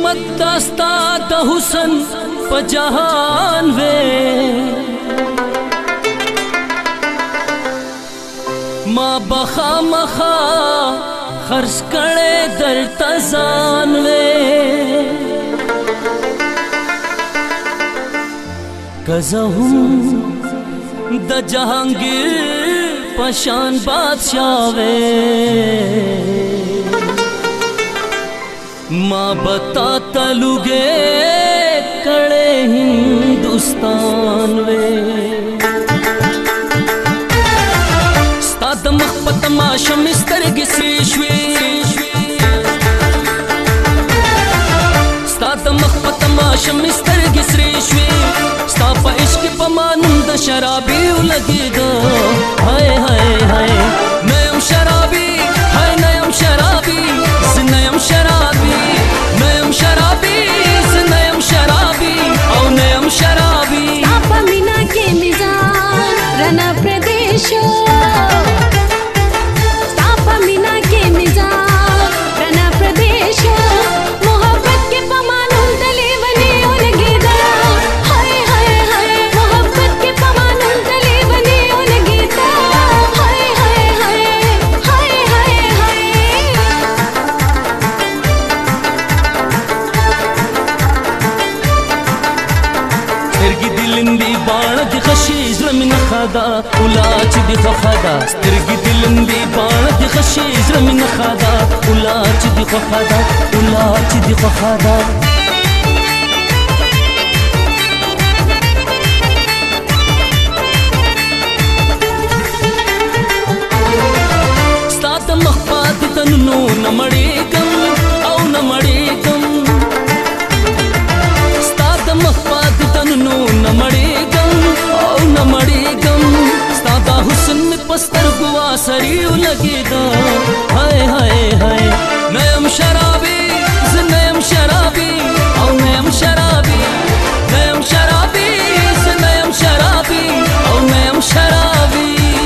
हिम्मत दास्ता द हुसन प जहान वे माँ बखा मखा खर्च करे दर तजान वे कज़हूं द जहांगीर पशान बादशाह वे माँ बता तलुगे कड़े हिंदुस्तान वे स्ताद मखपत माशम स्तरगी श्रीश्वी स्ताद मखपत माशम स्तरगी श्रीश्वी स्ताप इश्क पमानंद शराबी उलगेगा हाय हाय हाय नयम शराबी हाय नयम शराबी नयम शराबी नयम शराबी नयम शराबी औ नयम शराबी स्ताप मीना के मिजान रना प्रदेश स्ताप मीना के मिजान रना प्रदेश मोहब्बत के पमानों तले बने उलगेदा हाय हाय हाय मोहब्बत के पमानों तले बने उलगेदा हाय हाय हाय हाय हाय हाय سترگی دلندی باण دی خشیز رمین خدا اولاچ دی خدا سترگی دلندی باण دی خشیز رمین خدا اولاچ دی خدا اولاچ دی خدا ستاد مخپاد تنو نمڑی کم او نمڑی کم ستاد مخپاد تنو نمڑی کم او نمڑی کم ستادا حسن میں پستر گوا سریو لگی دا ہائے ہائے ہائے نیم شرابی نیم شرابی او نیم شرابی نیم شرابی نیم شرابی او نیم شرابی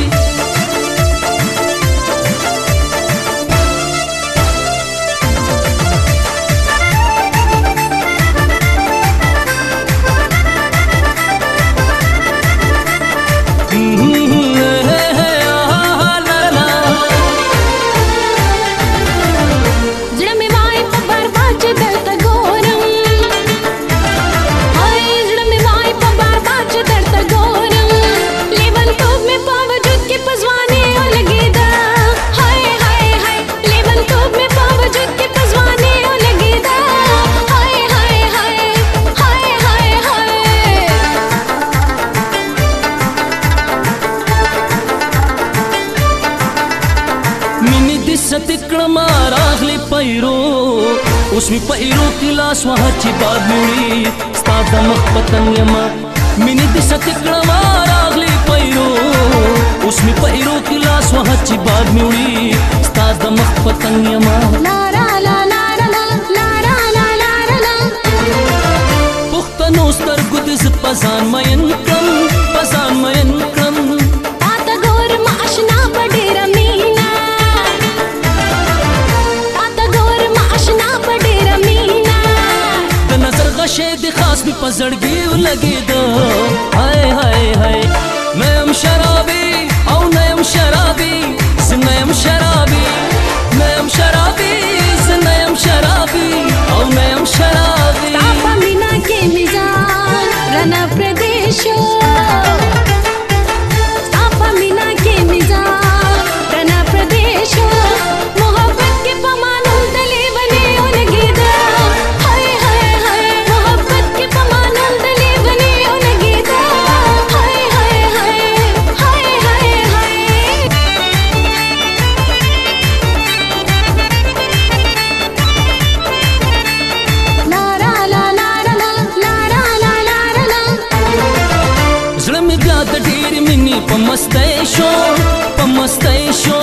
सतिक्रमा रागली पैरो उसमें पैरो किलास वहाची बाद मुड़ी स्ताद मखपतन यमा मिनी दिसतिक्रमा रागली पैरो उसमें पैरो किलास वहाची बाद मुड़ी स्ताद मखपतन यमा ला ला ला ला ला ला ला ला ला पुख्तनो स्तर गुदिस पसान मयन कम पसान मयन कम ताता गोर माशना बडेरा मीना ताता गोर माशना बडेरा मीना द नजर गशेद खास भी पजड़गी लगे दो हाय हाय हाय नयम शराबी औ नयम शराबी नयम शराबी नयम शराबी नयम शराबी औ नयम शराबी स्ताप मीना के मिजान रना प्रदेश स्ताप मीना के मिजान रना प्रदेश मोहब्बत के पमानों तले बने उलगेदा हाय हाय हाय मोहब्बत के पमानों तले बने उलगेदा हाय हाय हाय हाय हाय हाय ला ला ला ला ला ला ला ला ला زړه مې بیا د ډېرې مینې په مستی شو په مستی شو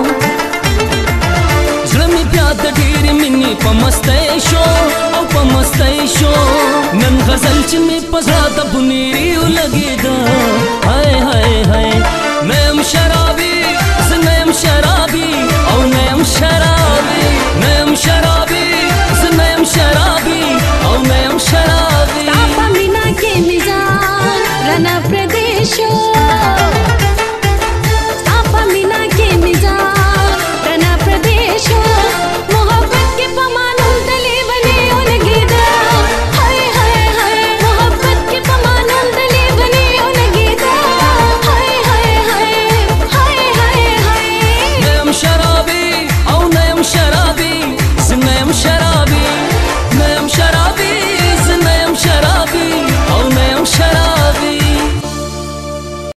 زړه مې بیا د ډېرې مینې په مستی شو او په مستی شو نن غزل چې مې په زړه د بنیري ولګېده هاي هاي هاي نیم شرابي زه نیم شرابي او نیم شرابي نیم شرابي زه نیم شرابي नौशरा